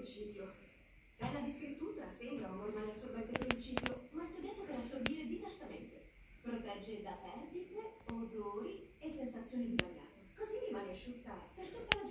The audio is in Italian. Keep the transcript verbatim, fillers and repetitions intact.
il ciclo. La Discretutra sembra un normale assorbente per il ciclo, ma è studiato per assorbire diversamente. Protegge da perdite, odori e sensazioni di bagnato. Così rimane asciutta per tutta la